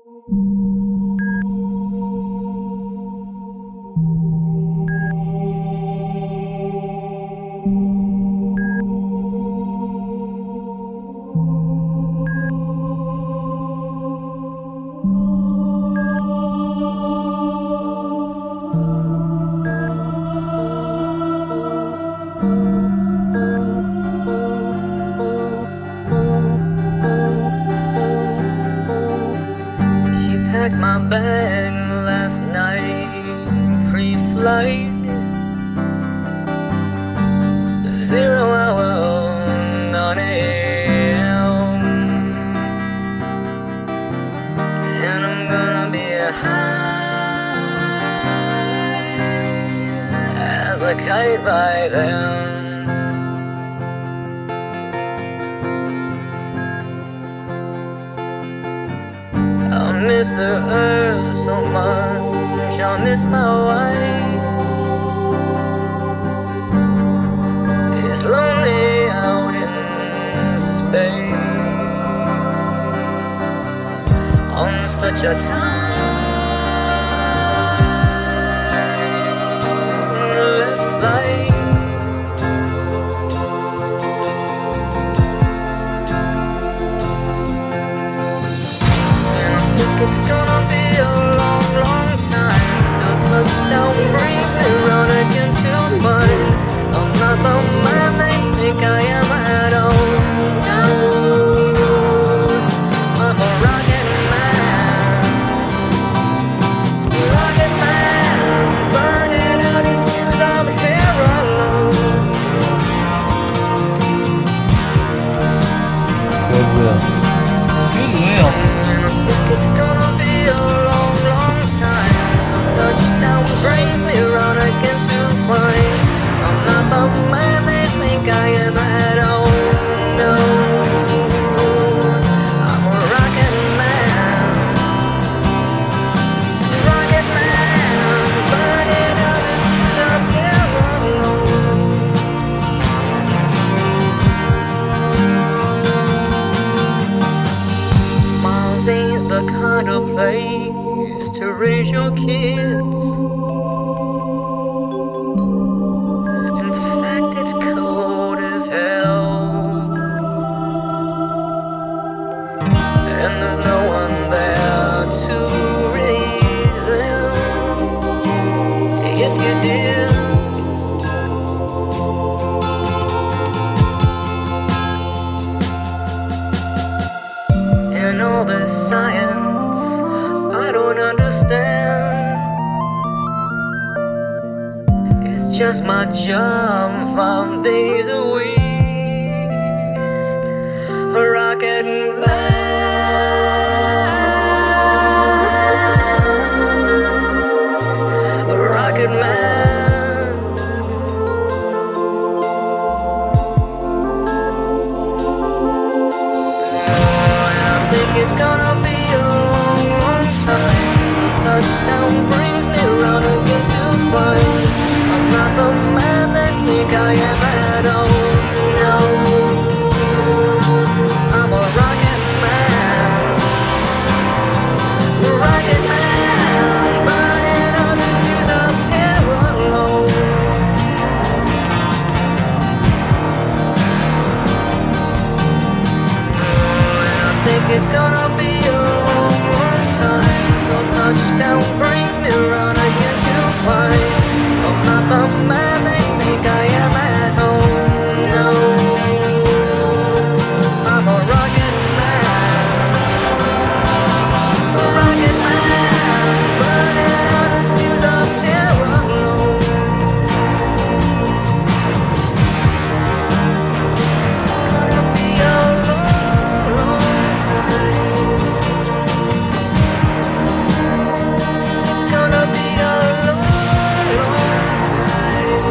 Packed my bag last night, pre-flight, 0 hour, 9 a.m. And I'm gonna be high as a kite by then. I miss the earth so much, I miss my wife. It's lonely out in space on such a timeless flight. It's gonna be a long, long time till touchdown brings me round again to mine. I'm not the man they think I am at all. No, I'm a rocket man, burning out these fuse. I'm here alone. Goodwill. It's gonna be a long, long time till touchdown brings me round again to mine. I'm not the man they think I am at all. No, I'm a rocket man, burning out the fuse. I'm here alone. Miles ain't the kind of place to raise your kids. In fact, it's cold as hell, and there's no one there to raise them. If you did, and all this science I don't understand. It's just my job 5 days a week. A rocket man, a rocket man. And I think it's gonna be a long, long time. Touchdown brings me round again to find I'm not the man they think I am at all. No, I'm a rocket man, burning out the fuse. I'm here alone. And I think it's gonna be a long, long time. No touchdown brings me round again to find I'm not the man they think I am at home. No, I'm a rocket man, burning out the fuse. I'm here alone. Gonna be a long, long time. It's gonna be a long, long time.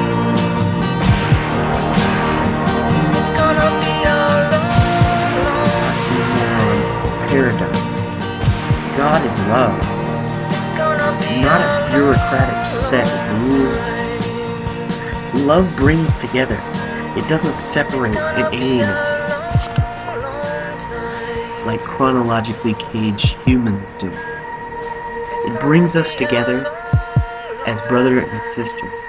It's gonna be a long, long Paradigm. God is love, It's gonna be not a a bureaucratic set of rules. Love brings together. It doesn't separate and alienate. long, long time. like chronologically caged humans do. It brings us together as brother and sisters.